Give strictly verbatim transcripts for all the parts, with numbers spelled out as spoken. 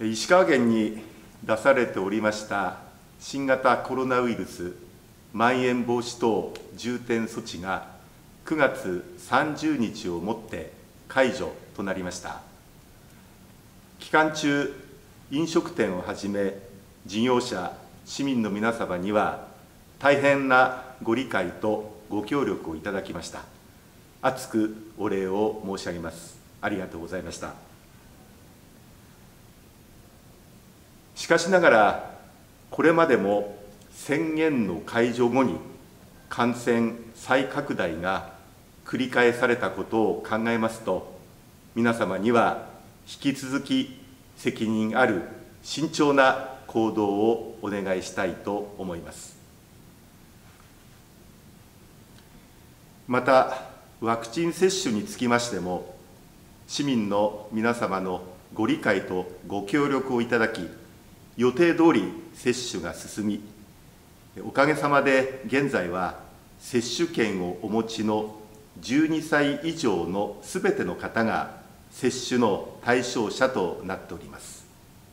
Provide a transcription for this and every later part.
石川県に出されておりました新型コロナウイルスまん延防止等重点措置がくがつさんじゅうにちをもって解除となりました。期間中、飲食店をはじめ事業者、市民の皆様には大変なご理解とご協力をいただきました。厚くお礼を申し上げます。ありがとうございました。しかしながら、これまでも宣言の解除後に感染再拡大が繰り返されたことを考えますと、皆様には引き続き責任ある慎重な行動をお願いしたいと思います。また、ワクチン接種につきましても、市民の皆様のご理解とご協力をいただき、予定通り接種が進み、おかげさまで現在は接種券をお持ちのじゅうにさい以上のすべての方が接種の対象者となっております。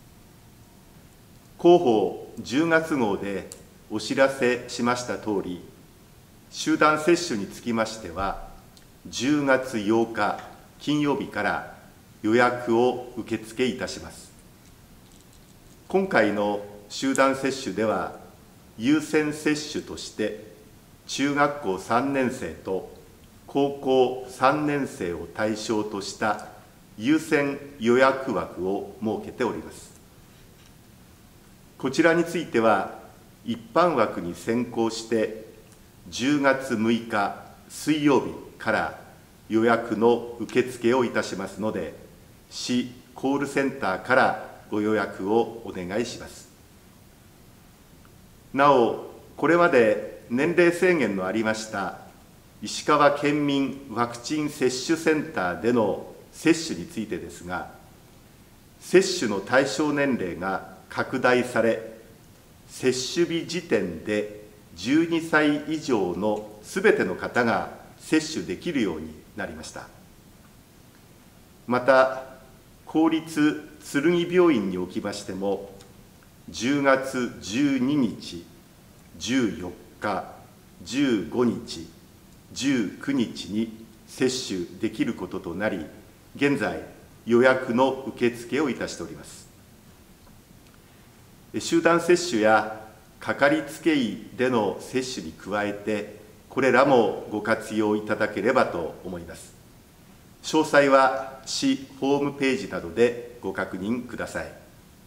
広報じゅうがつごうでお知らせしましたとおり、集団接種につきましては、じゅうがつようか金曜日から予約を受付いたします。今回の集団接種では、優先接種として、中学校さんねんせいと高校さんねんせいを対象とした優先予約枠を設けております。こちらについては、一般枠に先行して、じゅうがつむいか水曜日から予約の受付をいたしますので、市コールセンターからご予約をお願いします。なお、これまで年齢制限のありました石川県民ワクチン接種センターでの接種についてですが、接種の対象年齢が拡大され、接種日時点でじゅうにさい以上のすべての方が接種できるようになりました。また、公立鶴木病院におきましても、じゅうがつじゅうににち、じゅうよっか、じゅうごにち、じゅうくにちに接種できることとなり、現在、予約の受付をいたしております。集団接種やかかりつけ医での接種に加えて、これらもご活用いただければと思います。詳細は市ホームページなどでご確認ください。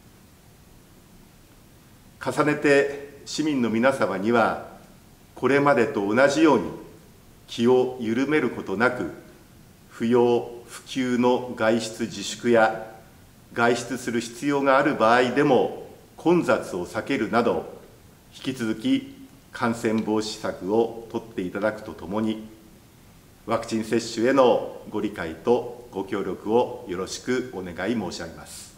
重ねて市民の皆様には、これまでと同じように気を緩めることなく、不要不急の外出自粛や外出する必要がある場合でも混雑を避けるなど、引き続き感染防止策を取っていただくとともに、ワクチン接種へのご理解とご協力をよろしくお願い申し上げます。